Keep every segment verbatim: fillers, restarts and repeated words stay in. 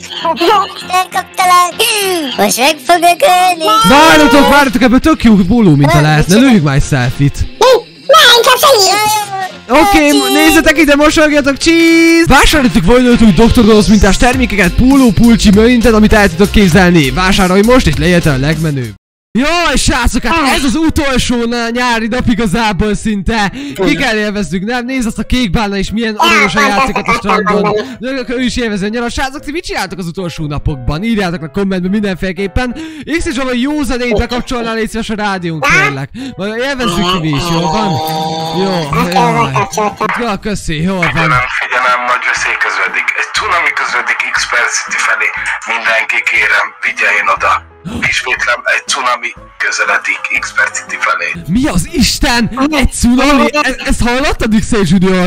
Elkaptalak! Most meg fogok ölni! Várjatok, várjatok, ebből tök jó póló minta lehetne, lőjük már egy selfit. Ne, inkább segít! Oké, okay, nézzetek ide, mosologjatok, cheese! Vásároltuk volnatok doktor Gonosz mintás termékeket, póló, pulcsi, mindent, amit el tudtok képzelni. Vásárolj most, és legyen a legmenőbb. Jaj, srácok, hát ez az utolsó nyári nap igazából szinte. Ki kell élvezzük, nem? Nézd azt a kék bálna is, milyen aranyosan játszokat a strandon. Ő is élvezi a nyarat. Srácok, ti mit csináltok az utolsó napokban? Írjátok a kommentben mindenféleképpen. X is valami jó zenét bekapcsolnál, légy szíves a rádiónk, kérlek. Majd élvezzük ki mi is, jól van? Jó, jaj. Ja, köszi, jól van. Figyelem, nagy veszély közledik. Egy cunami közledik X-Perth City felé. Mindenki kérem, vigyeljen oda. Ismétlem, egy cunami közeledik X-Perth City felé. Mi az Isten? Egy cunami? E ezt hallottad, X Junior?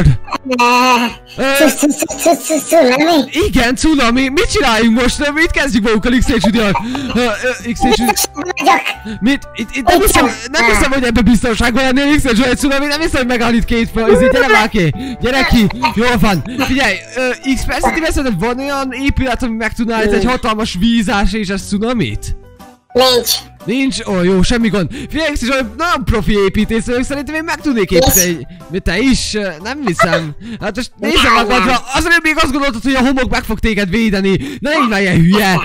Cunami? Igen, cunami. Mit csináljunk most? Mit kezdjük magunkkal, X Junior? X Junior... Mit? Itt nem hiszem, nem hiszem, hogy ebben biztonságban lennél, X Junior, egy cunami. Nem hiszem, hogy megáll itt két fel. Ezért gyere már ki. Gyere ki. Jól van. Figyelj, X-Perth City szerinted van olyan épület, ami meg tudná egy hatalmas vízás és ez cunamit? Nincs. Nincs? Ó, jó, semmi gond. Figyelj, is olyan nagyon profi építészek, szerintem én meg tudnék építeni. Mi te is? Nem hiszem. Hát most nézzem magadra, azért még azt gondoltad, hogy a homok meg fog téged védeni. Ne légy már ilyen hülye.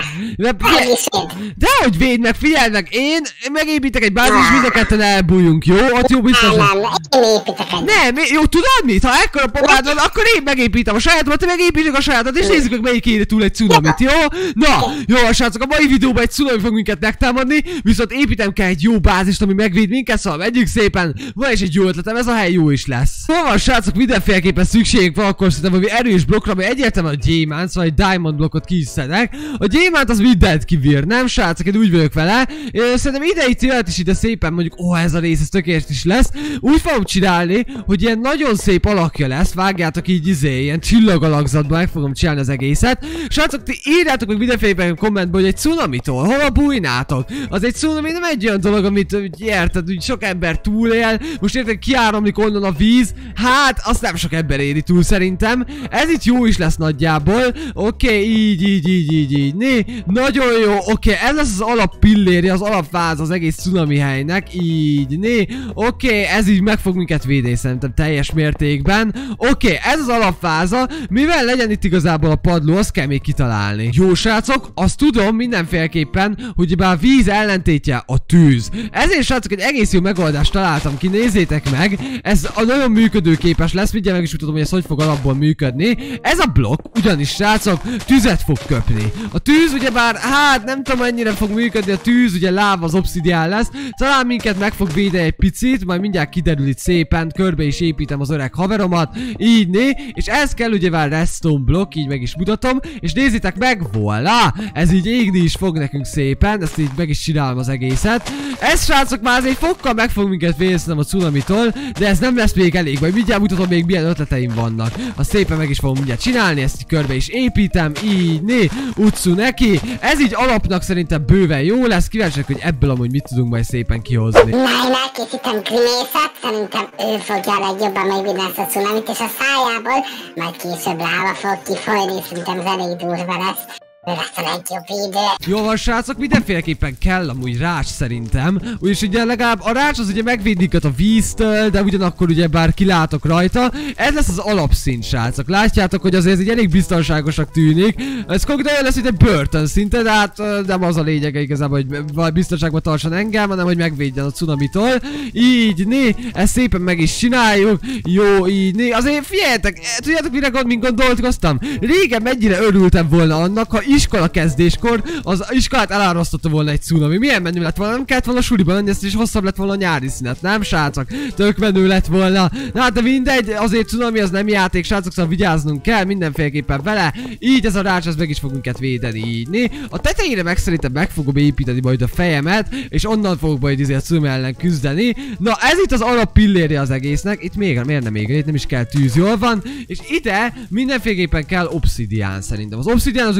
Dehogy védd meg, figyelj meg, én megépítek egy bázis, mind a ketten elbújjunk, jó? Ott jó biztos. Nem, én építek egy. Nem, jó, tudod mit? Ha ekkora pomád van, akkor én megépítem a sajátomat, te megépítek a sajátot, és nézzük meg, melyik éri túl egy cunamit, jó? Na, jó, srácok, a mai videóban egy cunami fog minket megtámadni, viszont építem kell egy jó bázist, ami megvéd minket, szóval megyünk szépen. Van is egy jó ötletem, ez a hely jó is lesz. Szóval van, srácok, mindenféleképpen szükségünk van, akkor szerintem valami erős blokkra, ami egyértelműen a gyémánt, szóval egy diamond blokkot ki is szedek. A gyémánt az mindent kivír, nem srácok, én úgy vagyok vele. Én szerintem ide itt jöhet is ide szépen mondjuk, ó, ez a rész, ez tökéletes is lesz. Úgy fogom csinálni, hogy ilyen nagyon szép alakja lesz, vágjátok így izé, ilyen csillagalakzatban meg fogom csinálni az egészet. Srácok, ti írjátok meg mindenféleképpen kommentben, hogy egy cunamitól hol bújnátok. Az egy cunami nem egy olyan dolog, amit érted, hogy sok ember túlél. Most érted, kiáramlik onnan a víz. Hát, azt nem sok ember éri túl szerintem. Ez itt jó is lesz nagyjából. Oké, okay, így, így, így, így, így. Né, nagyon jó. Oké, okay, ez lesz az alap pillérje, az alapváz az egész cunami helynek. Így, né. Oké, okay, ez így meg fog minket védeni szerintem teljes mértékben. Oké, okay, ez az alapváza. Mivel legyen itt igazából a padló, azt kell még kitalálni. Jó srácok, azt tudom mindenféleképpen, hogy bár a víz ellentétje a tűz. Ezért srácok, egy egész jó megoldást találtam ki, nézzétek meg. Ez a nagyon működőképes lesz, mindjárt meg is mutatom, hogy ez hogy fog alapból működni. Ez a blokk, ugyanis srácok, tüzet fog köpni. A tűz ugyebár, hát nem tudom mennyire fog működni, a tűz ugye láva, az obszidián lesz. Talán minket meg fog védeni egy picit, majd mindjárt kiderül itt szépen, körbe is építem az öreg haveromat. Így né, és ez kell ugyebár redstone blokk, így meg is mutatom, és nézzétek meg, voilà! Ez így égni is fog nekünk szépen, ezt így meg is csinálom az egészet. Ez srácok már azért fokkal meg fog minket védeni a cunamitól, de ez nem lesz még elég, majd mindjárt mutatom még milyen ötleteim vannak. Azt szépen meg is fogom mindjárt csinálni, ezt így körbe is építem, így né, utcu neki. Ez így alapnak szerintem bőven jó lesz, kíváncsiak, hogy ebből amúgy mit tudunk majd szépen kihozni. Na, én elkészítem Grimészet, szerintem ő fogja a legjobban megvédeni ezt a cunamit, és a szájából majd később láva fog kifolyni, szerintem ez elég durva lesz. Ő lesz a legjobb védő. Jó van srácok, mindenféleképpen kell amúgy rács szerintem. Úgyis ugye legalább a rács az ugye megvédik a víztől, de ugyanakkor ugye bár kilátok rajta. Ez lesz az alapszint srácok. Látjátok, hogy azért ez egy elég biztonságosak tűnik. Ez konkrétan lesz, hogy egy börtön szinte, de hát nem az a lényege igazából, hogy biztonságban tartson engem, hanem hogy megvédjen a cunamitól. Így né, ezt szépen meg is csináljuk. Jó, így né. Azért figyeljetek, tudjátok mire gond, mint gondolkoztam? Régen mennyire örültem volna annak, ha iskola kezdéskor az iskolát elárasztotta volna egy cunami. Milyen menő lett volna? Nem kellett volna suliba lenni, ezt is hosszabb lett volna a nyári szünet, nem srácok? Tök menő lett volna. Na hát de mindegy, azért cunami az nem játék, srácok, szóval vigyáznunk kell mindenféleképpen vele. Így ez a rács, ez meg is fog minket védeni, így né. A tetejére meg szerintem meg fogom építeni majd a fejemet, és onnan fogok majd izé a cunami ellen küzdeni. Na ez itt az alap pillérje az egésznek. Itt még, miért nem még, itt nem is kell tűz, jól van. És ide mindenféleképpen kell obszidián szerintem. Az obszidián az mondjuk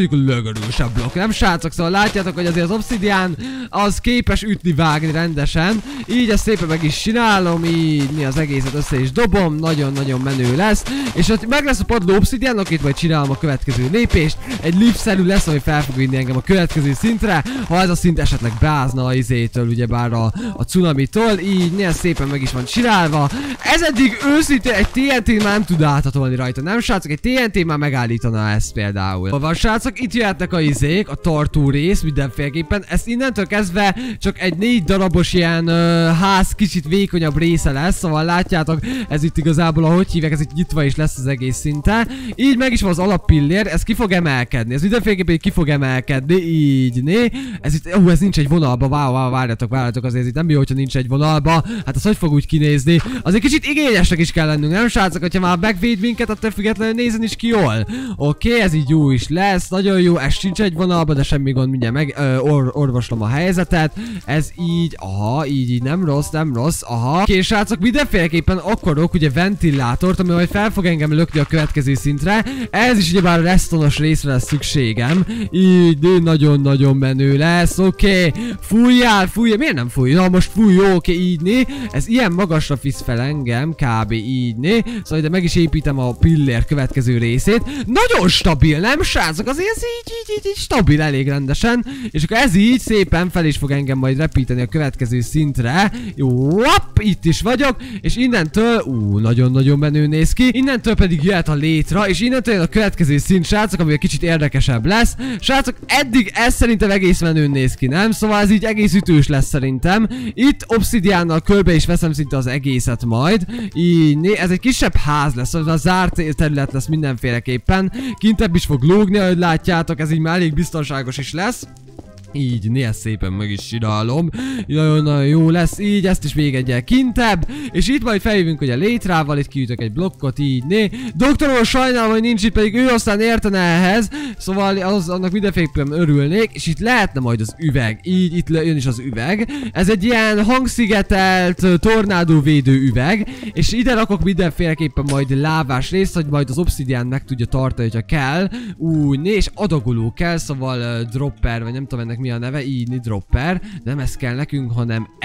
legerősebb blokk, nem srácok? Szóval látjátok, hogy azért az obszidián az képes ütni, vágni rendesen. Így ezt szépen meg is csinálom, így mi az egészet össze is dobom, nagyon-nagyon menő lesz. És ott meg lesz a padló obszidiánnak, itt majd csinálom a következő lépést. Egy liftszerű lesz, ami fel fog vinni engem a következő szintre, ha ez a szint esetleg beázna a izétől, ugyebár a, a cunamitól. Így néha szépen meg is van csinálva. Ez eddig őszintén egy té en té már nem tud áthatolni rajta, nem srácok? Egy té en té már megállítaná ezt például. Van srácok, itt jöhetnek a izék, a tartó rész mindenféleképpen. Ezt innentől kezdve csak egy négy darabos ilyen ö, ház kicsit vékonyabb része lesz, szóval látjátok, ez itt igazából ahogy hívják, ez itt nyitva is lesz az egész szinte. Így meg is van az alappillér, ez ki fog emelkedni, ez mindenféleképpen ki fog emelkedni, így né. Ez itt, ó, ez nincs egy vonalba, wow, wow, várjatok, várjatok, azért itt nem jó, hogyha nincs egy vonalba. Hát az hogy fog úgy kinézni? Azért kicsit igényesnek is kell lennünk, nem srácok? Hogyha már megvéd minket, attól függetlenül nézni is ki jól. Oké, okay, ez így jó is lesz, nagyon jó, ez sincs egy vonalba, de semmi gond, mindjárt meg ö, or, orvoslom a helyzetet. Ez így, aha, így, így nem rossz, nem rossz, aha. Oké, okay, srácok, mindenféleképpen akarok ugye ventilátort, ami majd fel fog engem lökni a következő szintre. Ez is ugyebár a restonos részre lesz szükségem. Így nagyon-nagyon menő lesz, oké. Okay. Fújjál, fújjál, miért nem fúj? Na most fúj, jó, oké, okay, így né. Ez ilyen magasra visz fel engem, kb. Így né. Szóval ide meg is építem a pillér következő részét. Nagyon stabil, nem srácok? Azért ez így, így, így, így stabil elég rendesen. És akkor ez így szépen fel is fog engem majd repíteni a következő szintre. Jó, hopp, itt is vagyok. És innentől, ú, nagyon-nagyon menő néz ki. Innentől pedig jöhet a létra, és innentől jön a következő szint, srácok, ami egy kicsit érdekesebb lesz. Srácok, eddig ez szerintem egész menő néz ki, nem? Szóval ez így egész ütős lesz szerintem. Itt obszidiánnal körbe is veszem szinte az egészet majd. Így, ez egy kisebb ház lesz, szóval a zárt terület lesz mindenféleképpen. Kintebb is fog lógni, ahogy látjátok, ez így már elég biztonságos is lesz. Így, néha szépen meg is csinálom. Nagyon-nagyon jó lesz, így, ezt is még egyel kintebb. És itt majd feljövünk, hogy a létrával, itt kiütök egy blokkot, így, né. Doktor úr, sajnálom, hogy nincs itt, pedig ő aztán értene ehhez. Szóval az, annak mindenféleképpen örülnék. És itt lehetne majd az üveg, így, itt jön is az üveg. Ez egy ilyen hangszigetelt, tornádóvédő üveg. És ide rakok mindenféleképpen majd lávás részt, hogy majd az obszidián meg tudja tartani, hogyha kell. Úgy, né, és adagoló kell, szóval uh, dropper, vagy nem tudom ennek mi a neve, így dropper, nem ez kell nekünk, hanem e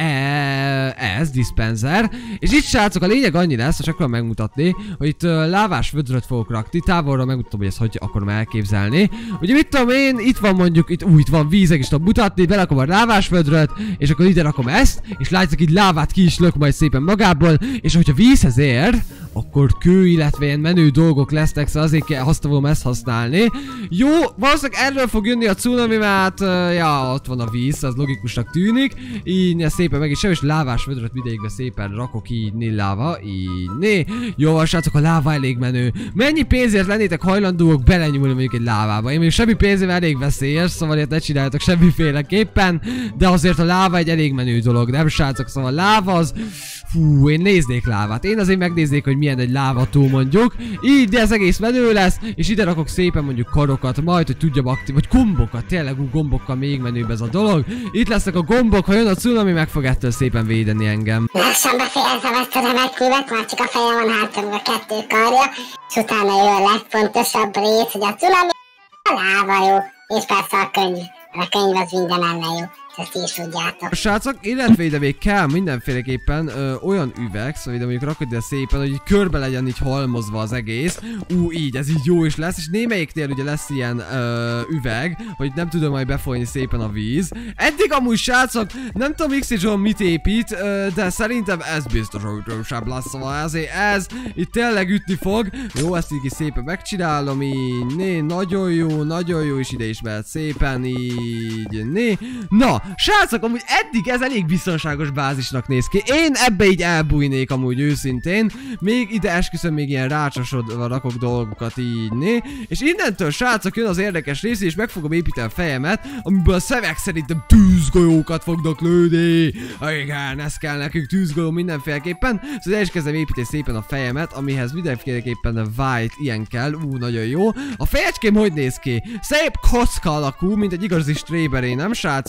ez, dispenser. És itt srácok, a lényeg annyi lesz, csak akarom megmutatni, hogy itt uh, lávás vödröt fogok rakni, távolra megmutatom, hogy ezt hogy akarom elképzelni. Ugye mit tudom én, itt van mondjuk, itt, ú, itt van vízek is tudom mutatni, berakom a lávás vödröt, és akkor ide rakom ezt, és látjátok, így lávát ki is lök majd szépen magából, és hogyha vízhez ér, akkor kő, illetve ilyen menő dolgok lesznek, szóval azért kell használom ezt használni. Jó, valószínűleg erről fog jönni a cunami, mert uh, ja, ott van a víz, az logikusnak tűnik. Így szépen meg is sem, és lávás vödröt mindegyikbe szépen rakok, így né láva, így né. Jó, srácok, a láva elég menő. Mennyi pénzért lennétek hajlandóak belenyúlni mondjuk egy lávába? Én még semmi pénzért elég veszélyes, szóval ilyet ne csináljátok semmiféleképpen, de azért a láva egy elég menő dolog, nem srácok? Szóval a láva az... Fú, én néznék lávát. Én azért megnéznék, hogy milyen egy lávató mondjuk. Így, de ez egész menő lesz, és ide rakok szépen mondjuk karokat, majd, hogy tudjam aktív, vagy gombokat, tényleg úgy gombokkal még menőbb ez a dolog. Itt lesznek a gombok, ha jön a cunami, meg fog ettől szépen védeni engem. Lassan befejezem ezt a remekművet, már csak a fejem van hátra, a kettő karja, és utána jön a legfontosabb rész, hogy a cunami, a láva jó, és persze a könyv. A könyv az minden ellen jó. Ezt is tudjátok. Srácok, illetve ide még kell mindenféleképpen ö, olyan üveg, szóval ide mondjuk rakod ide szépen, hogy körbe legyen így halmozva az egész. Ú, így, ez így jó is lesz, és némelyiknél ugye lesz ilyen ö, üveg, hogy nem tudom majd befolyni szépen a víz. Eddig amúgy srácok, nem tudom X J mit épít, ö, de szerintem ez biztos, hogy ütősebb lesz, szóval ezért ez itt tényleg ütni fog. Jó, ezt így szépen megcsinálom, így, né, nagyon jó, nagyon jó, és ide is mehet szépen, így, né. Na, srácok, amúgy eddig ez elég biztonságos bázisnak néz ki. Én ebbe így elbújnék amúgy őszintén. Még ide esküszöm, még ilyen rácsosodva rakok dolgokat így, né? És innentől, srácok, jön az érdekes rész, és meg fogom építeni a fejemet, amiből a szöveg szerintem tűzgolyókat fognak lőni. Igen, ez kell nekünk, tűzgolyó mindenféleképpen. Szóval el is kezdem építeni szépen a fejemet, amihez mindenféleképpen a white ilyen kell. Ú, nagyon jó. A fejecském hogy néz ki? Szép kocka alakú, mint egy igazi stréberé, nem srácok?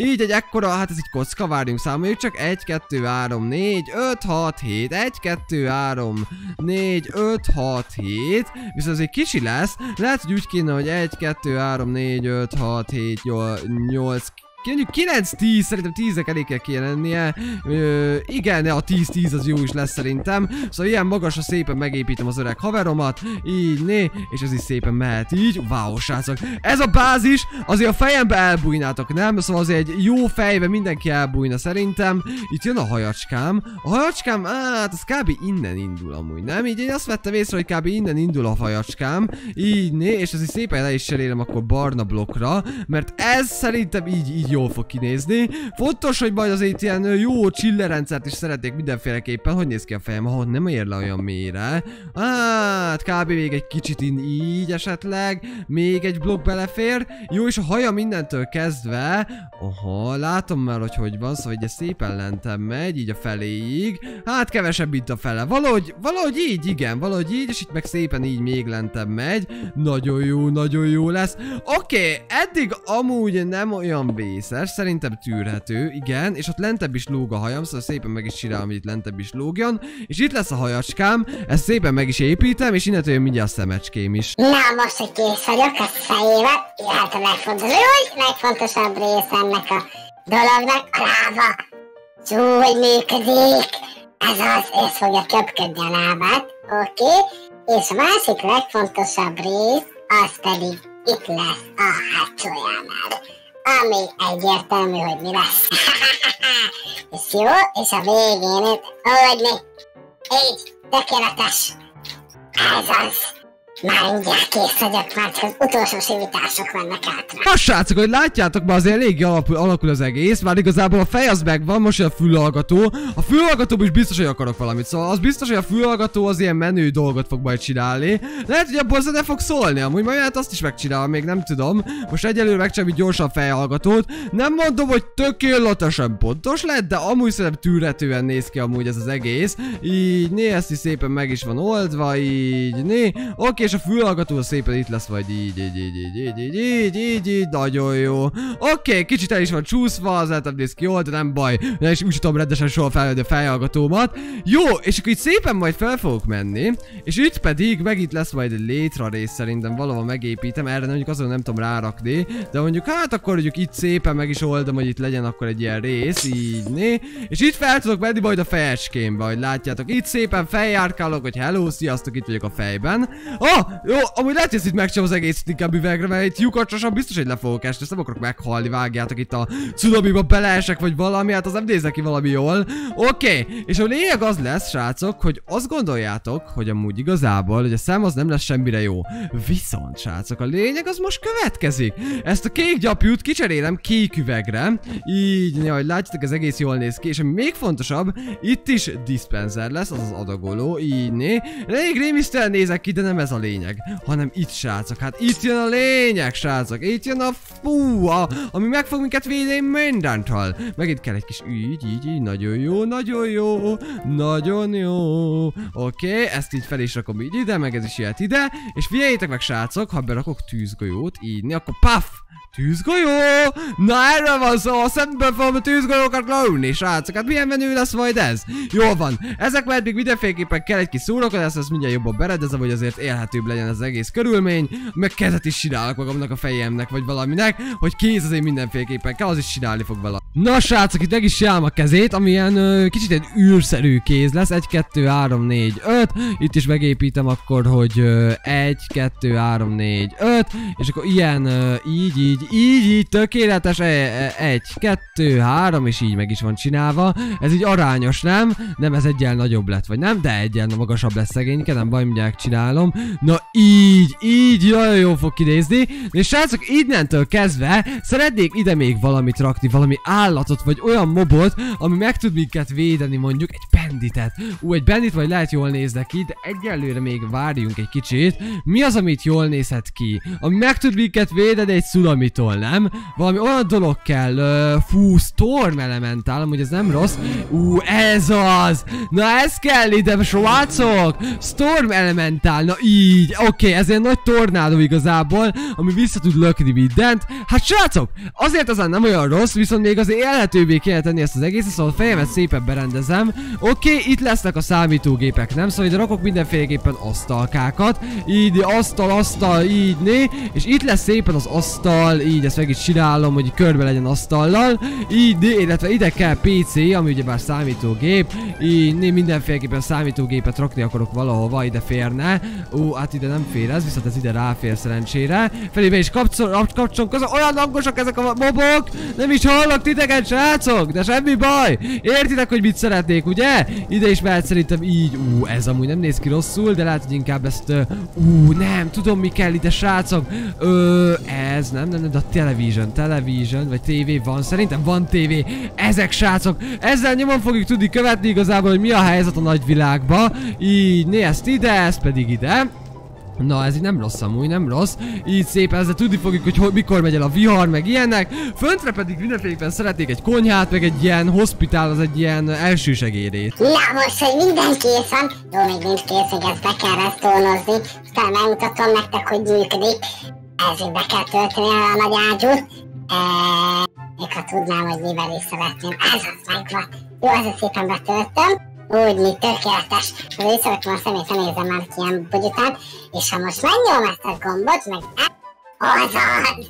így egy ekkora, hát ez egy kocka, várjunk, számoljuk csak egy, kettő, három, négy, öt, hat, hét, egy, kettő, három, négy, öt, hat, hét, viszont ez egy kicsi lesz, lehet, hogy úgy kéne, hogy egy, kettő, három, négy, öt, hat, hét, nyolc, mondjuk kilenc tíz, szerintem tíznek elég kell kéne lennie. Ö, igen, a tíz tíz az jó is lesz szerintem. Szóval ilyen magasra szépen megépítem az öreg haveromat. Így, né, és ez is szépen mehet így. Wow, srácok. Ez a bázis, azért a fejembe elbújnátok, nem? Szóval azért egy jó fejbe mindenki elbújna szerintem. Itt jön a hajacskám. A hajacskám, hát az kb. Innen indul amúgy, nem? Így én azt vettem észre, hogy kb. Innen indul a hajacskám. Így, né, és ez is szépen le is cserélem akkor barna blokkra. Mert ez szerintem így, így jól fog kinézni. Fontos, hogy majd azért ilyen jó chillerrendszert is szeretnék mindenféleképpen. Hogy néz ki a fejem? Ahol nem ér le olyan mélyre. Hát kb. Még egy kicsit így esetleg. Még egy blokk belefér. Jó, és a haja mindentől kezdve. Aha, látom már, hogy hogy van. Szóval ugye szépen lentem megy, így a feléig. Hát kevesebb, mint a fele. Valahogy, valahogy így, igen, valahogy így, és itt meg szépen így még lentem megy. Nagyon jó, nagyon jó lesz. Oké, okay, eddig amúgy nem olyan vészes. Szerintem tűrhető, igen, és ott lentebb is lóg a hajam, szóval szépen meg is csinálom, hogy itt lentebb is lógjon. És itt lesz a hajacskám, ezt szépen meg is építem, és innentől jön mindjárt a szemecském is. Na, most, hogy kész vagyok a fejével, jöhet a legfontosabb, legfontosabb része ennek a dolognak, a lába. Jól működik. Ez az, ez fogja köpködni a lábát, oké? Okay? És a másik legfontosabb rész, az pedig itt lesz a hátsójánál. Ami egyértelmű, hogy mi lesz. És jó, és a végén itt, hogy mi? Így, tökéletes. Ez az. Már mindjárt kész vagyok, mert az utolsó simítások vannak hátra. Na srácok, hogy látjátok, már azért eléggé alapul, alakul az egész. Már igazából a fej az megvan, most a fülhallgató. A fülhallgatóban is biztos, hogy akarok valamit. Szóval az biztos, hogy a fülhallgató az ilyen menő dolgot fog majd csinálni. Lehet, hogy abból ne fog szólni, amúgy majd hát azt is megcsinálom, még nem tudom. Most egyelőre megcsinálom gyorsan fejhallgatót. Nem mondom, hogy tökéletesen pontos lett, de amúgy szerintem tűrhetően néz ki amúgy ez az egész. Így, né, ezt is szépen meg is van oldva, így, né. Oké, és a fülhallgató szépen itt lesz, vagy így, így, így, így, így, így, így, így, így, nagyon jó. Oké, kicsit el is van csúszva, az eltem néz ki jól, de nem baj. Nem is úgy tudom rendesen soha felvenni a fejhallgatómat. Jó, és akkor itt szépen majd fel fogok menni, és itt pedig meg itt lesz majd egy létra rész, szerintem valahol megépítem, erre mondjuk azon nem tudom rárakni, de mondjuk hát akkor mondjuk itt szépen meg is oldom, hogy itt legyen akkor egy ilyen rész, így, né. És itt fel tudok menni majd a fejecskémbe, hogy látjátok, itt szépen feljárkálok, hogy hello, sziasztok, itt vagyok a fejben. Oh, jó, amúgy lehet, hogy ezt itt megcsinálom az egész inkább üvegre, mert itt lyukacsosan biztos, hogy le fogok esni, ezt nem akarok meghalni, vágjátok, itt a cunamiba beleesek, vagy valami, hát az nem néznek ki valami jól. Oké, okay. És a lényeg az lesz, srácok, hogy azt gondoljátok, hogy amúgy igazából, hogy a szem az nem lesz semmire jó. Viszont, srácok, a lényeg az most következik. Ezt a kék gyapjút kicserélem kék üvegre, így, hogy látjátok, ez egész jól néz ki, és ami még fontosabb, itt is dispenser lesz, az az adagoló, így, né. Elég rémisztően nézek ki, de nem ez a lényeg, hanem itt, srácok, hát itt jön a lényeg, srácok, itt jön a fú, a, ami meg fog minket védeni mindentől. Megint kell egy kis így, így, így, nagyon jó, nagyon jó, nagyon jó. Oké, okay, ezt így fel is rakom így ide, meg ez is jöhet ide, és figyeljétek meg, srácok, ha berakok tűzgolyót, így, akkor paf! Tűzgolyó! Na erről van szó, a szemből fogom a tűzgolyókat lőni, srácok, hát milyen menő lesz majd ez? Jól van, ezek majd még mindenféleképpen kell egy kis szórakozás, ez mindjárt jobban berendezem, hogy azért élhetőbb legyen az egész körülmény, meg kezet is csinálok magamnak a fejemnek, vagy valaminek, hogy kéz azért mindenféleképpen kell, az is csinálni fog vele. Na srácok, itt meg is csinálom a kezét, ami ilyen ö, kicsit egy űrszerű kéz lesz, egy, kettő, három, négy, öt, itt is megépítem akkor, hogy egy, kettő, három, négy, öt, és akkor ilyen, ö, így, így, így, így, tökéletes, egy, kettő, három, és így meg is van csinálva. Ez így arányos, nem? Nem, ez egyen nagyobb lett, vagy nem? De egyen magasabb lesz szegényke, nem baj, mindjárt csinálom. Na így, így, nagyon jól fog kinézni. És srácok, innentől kezdve szeretnék ide még valamit rakni, valami állatot, vagy olyan mobot, ami meg tud minket védeni, mondjuk egy banditet. Ú, egy bandit vagy lehet jól néznek ki, de egyelőre még várjunk egy kicsit. Mi az, amit jól nézhet ki? Ami meg tud minket védeni egy cunamitól, nem? Valami olyan dolog kell. Uh, fú, Storm Elemental, amúgy ez nem rossz. Ú, ez az! Na ez kell ide, srácok! Storm Elemental, na így. Oké, okay, ez egy nagy tornádó igazából, ami vissza tud lökni mindent. Hát srácok, azért azán nem olyan rossz, viszont még azért élhetőbbé kéne tenni ezt az egészet, szóval a fejemet szépen berendezem. Oké, okay, itt lesznek a számítógépek, nem? Szóval ide rakok mindenféleképpen asztalkákat. Így, asztal, asztal, így, né. És itt lesz szépen az asztal, így, ezt meg is csinálom, hogy körbe legyen asztallal. Így, né, illetve ide kell pé cé, ami ugyebár számítógép. Így, né, mindenféleképpen számítógépet rakni akarok valahova, ide férne. Ó, hát ide nem fér ez, viszont ez ide ráfér szerencsére. Felébe is kapcsolom, kapcsolom, olyan hangosak ezek a mobok, nem is hallok titeket, srácok, de semmi baj. Értitek, hogy mit szeretnék, ugye? Ide is mehet szerintem így. Ú, ez amúgy nem néz ki rosszul, de lehet, hogy inkább ezt... Ú, nem, tudom mi kell ide, srácok. Ö, ez, nem, nem, nem, de a television, television, vagy tévé van, szerintem van tévé. Ezek, srácok, ezzel nyomon fogjuk tudni követni igazából, hogy mi a helyzet a nagyvilágba. Így, né, ezt ide, ezt pedig ide. Na, ez így nem rossz amúgy, nem rossz. Így szépen ezzel tudni fogjuk, hogy ho mikor megy el a vihar, meg ilyenek. Föntre pedig mindenféleképpen szeretnék egy konyhát, meg egy ilyen hospitál, az egy ilyen elsősegélyét. Na, most, hogy minden kész van, jó, még nincs kész, hogy ezt be kell resztónozni, aztán megmutatom nektek, hogy működik. Ezért be kell tölteni a nagy ágyút. Eee, még ha tudnám, hogy mivel is szeretném. Ez az megvan. Jó, ezzel szépen betöltöm. Úgy, mi tökéletes. Az észrevettem a szemét, nem érzem már ilyen bugyután. És ha most megnyom ezt a gombot, meg... Azaz!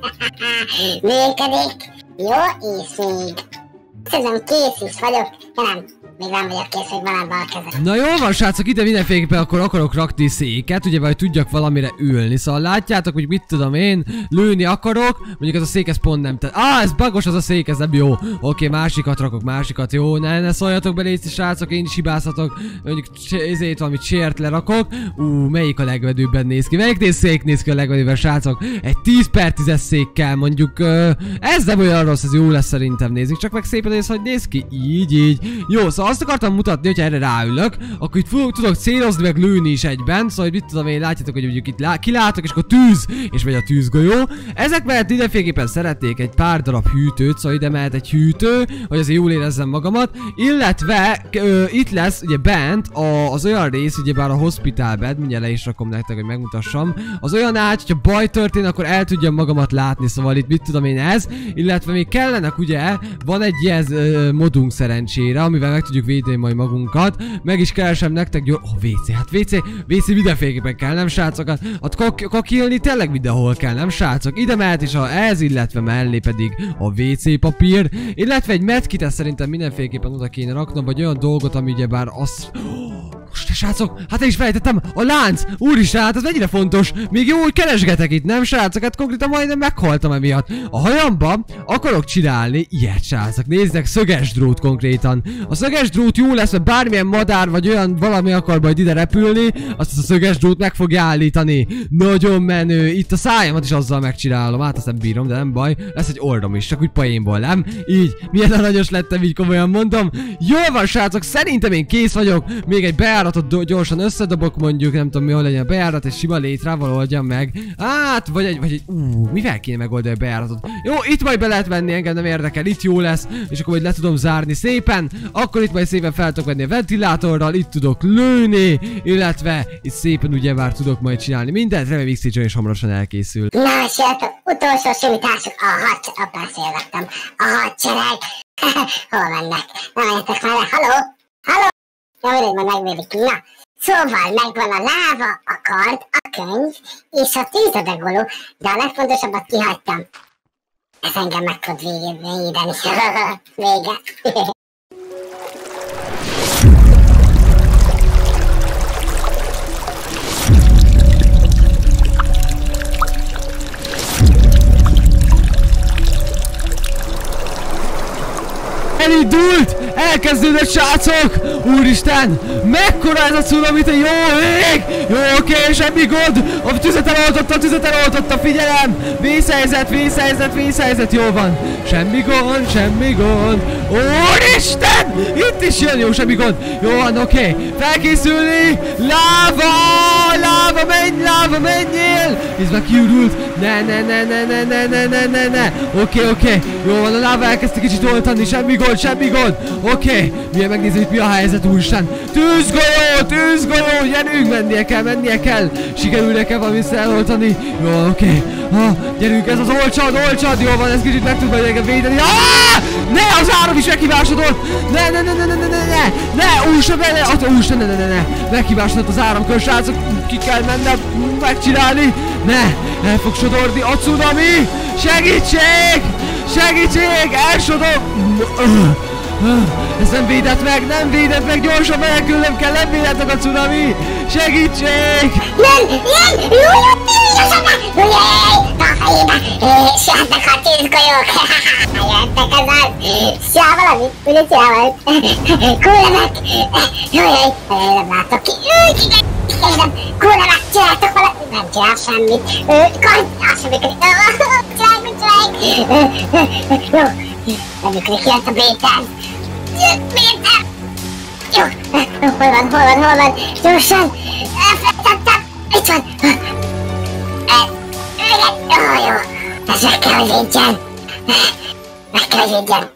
Működik! Jó, és még... Szerintem kész is vagyok, de nem. Még nem vagyok kész, hogy van ebben a kezem. Na jól van, srácok, ide mindenféleképpen akkor akarok rakni széket, ugye, vagy tudjak valamire ülni. Szóval látjátok, hogy mit tudom én, lőni akarok, mondjuk ez a szék, ez pont nem tett. Á, ez bagos az a szék, ez nem jó. Oké, másikat rakok, másikat, jó, ne, ne szóljatok bele, srácok, én is hibázhatok. Mondjuk ezért valami csért lerakok. Ú, melyik a legvedőbben néz ki? Melyik néz szék néz ki a legvedőbben, srácok? Egy tíz per tízes székkel, mondjuk, uh, ez nem olyan rossz, ez jó lesz szerintem, nézzük csak meg szépen, ez hogy néz ki, így, így. Jó, szóval azt akartam mutatni, hogyha erre ráülök, akkor itt fogok, tudok célozni, meg lőni is egyben, szóval mit tudom én, látjátok, hogy mondjuk itt lá kilátok, és akkor tűz, és megy a tűzgolyó. Ezek mellett mindenféleképpen szeretnék egy pár darab hűtőt, szóval ide mehet egy hűtő, hogy azért jól érezzem magamat, illetve ö, itt lesz ugye bent a, az olyan rész, ugyebár a hospital bed, mindjárt le is rakom nektek, hogy megmutassam, az olyan ágy, hogyha baj történik, akkor el tudjam magamat látni, szóval itt mit tudom én ez, illetve még kellenek ugye, van egy ilyen ö, modunk szerencsére, amivel meg tudjuk védeni majd magunkat. Meg is keresem nektek gyors... Oh, vé cé, hát vé cé, vé cé mindenféleképpen kell, nem srácok? Hát kak kakilni tényleg mindenhol kell, nem srácok? Ide mehet is a ez, illetve mellé pedig a vé cé papír, illetve egy medkitet szerintem mindenféleképpen oda kéne raknom, vagy olyan dolgot, ami ugyebár az... Most, srácok, hát én is felejtettem, a lánc! Úristen, hát ez mennyire fontos! Még jó, hogy keresgetek itt, nem srácok? Hát konkrétan majdnem meghaltam emiatt. A hajamba akarok csinálni ilyet, srácok. Nézzek, szöges drót konkrétan. A szöges drót jó lesz, mert bármilyen madár vagy olyan valami akar majd ide repülni, azt a szöges drót meg fogja állítani. Nagyon menő. Itt a szájamat is azzal megcsinálom. Hát azt nem bírom, de nem baj. Lesz egy orrom is, csak úgy poénból, nem? Így, milyen aranyos lettem, így komolyan mondom. Jól van, srácok, szerintem én kész vagyok. Még egy bejáratot gyorsan összedobok, mondjuk, nem tudom mi, hol legyen a bejárat, és sima létrával oldjam meg. Hát, vagy egy, vagy egy, ú, mivel kéne megoldani a bejáratot? Jó, itt majd be lehet venni, engem nem érdekel, itt jó lesz, és akkor majd le tudom zárni szépen. Akkor itt majd szépen fel tudok venni a ventilátorral, itt tudok lőni, illetve itt szépen ugye már tudok majd csinálni mindent, remélem X T is hamarosan elkészül. Na, srácok, utolsó simítások, a hadsereg, abban szélvettem, a hadsereg. Hol mennek? Nem menjetek már le, halló? Halló? Ja, mindegy, majd megvédik. Na, szóval megvan a láva, a kard, a könyv és a tűzadagoló, de a legfontosabbat kihagytam. Ez engem meg tud védeni. Vége. Elindult! elkezdődött, srácok! Úristen! Mekkora ez a cunami, te jó ég! Jó, oké, semmi gond! A tüzet eloltotta, a tüzet eloltotta, figyelem! Vészhelyzet, vészhelyzet, vészhelyzet, jó van! Semmi gond, semmi gond! Úristen! Itt is jön, jó, semmi gond! Jó van, oké! Felkészülni! Láva! Láva, menj, láva, menjél! Ez már kiürült! Ne, ne, ne, ne, ne, ne, ne, ne, ne, ne! Oké, oké! Jó van, a láva elkezdte kicsit oltani, semmi gond, semmi gond! Oké! Milyen megnézzük, itt mi a helyzet, úristen! Tűzgolyó, tűzgolyó! Gyerünk, mennie kell, mennie kell! Sikerül nekem valamit eloltani! Jó, oké! Ah, gyerünk, ez az olcsad, olcsad! Jó van, ez kicsit meg tud majd engem védeni! Ah! Ne, az áram is meghibásodott! Ne, ne, ne, ne, ne, ne, ne, ne! Ne, úristen, ne, ne, úristen, ne, ne, ne, ne! Meghibásodott az áramkör, srácok! Ki kell mennem megcsinálni! Ne! El fog sodorni a cunami! Segítség! Segítség! Elsodor! Ez nem védett meg, nem védett meg! Gyorsan menekülnem kell, nem védett meg a cunami! Segítség! Nem, nem! Jújjúj! Jújjúj! Siadnak a tűzgolyók! Jöttek az az! Szia valami? Mit csinál? Kullemek! Jújjúj! Nem látok ki! Kérdem! Kullemek! Csináltok valamit? Nem csinál semmit! Kajt! Az sem működik! Csinálj, mit csinálj! Jó! Nem működik, jött a béten! Jött béten! Jó! Hol van, hol van, hol van? Gyorsan! Elfelejtettem! Itt van! Igen! Jó, jó! Ez meg kell, hogy védjen! Meg kell, hogy védjen!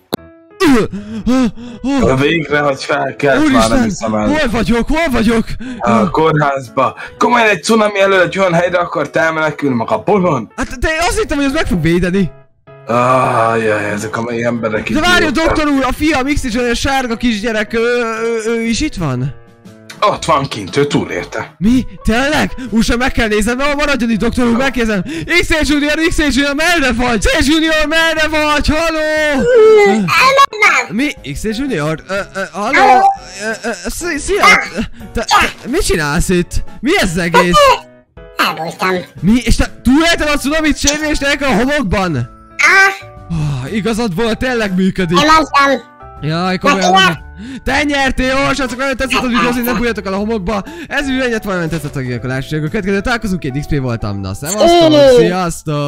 Végre, hogy felkelt, már nem hiszem el. Hol vagyok, hol vagyok? A kórházba. Komolyan egy cunami elől egy olyan helyre akart elmenekülni maga bolond? Hát de azt hittem, hogy ez meg fog védeni. Ajjaj, ezek a mai emberek itt. De várjon, doktor úr, a fiam X is olyan sárga kisgyerek, ő, ő, ő is itt van? Ott van kint, ő túlélte. Mi? Tényleg? Úristen, meg kell néznem, no, maradjon itt, doktor úr, megkérdezem. X és Junior, X és Junior, merre vagy? X és Junior, merre vagy? Halló? Mi? X és Junior? Halló? Szia! Mit csinálsz itt? Mi ez az egész? Elbújtam. Mi? És te túlélted a cunamit sérülés nélkül a homokban? Ah! Oh, igazad volt, tényleg működik. Én mondtam. Jaj, komolyan mondom. Te nyertél, jó, srácok, nagyon tetszett a videózni, ne bújjatok el a homokba. Ez videó egyet valami tetszett a gyilkolásságok. Következő találkozunk, én iksz pé voltam, na szevasztok, sziasztok!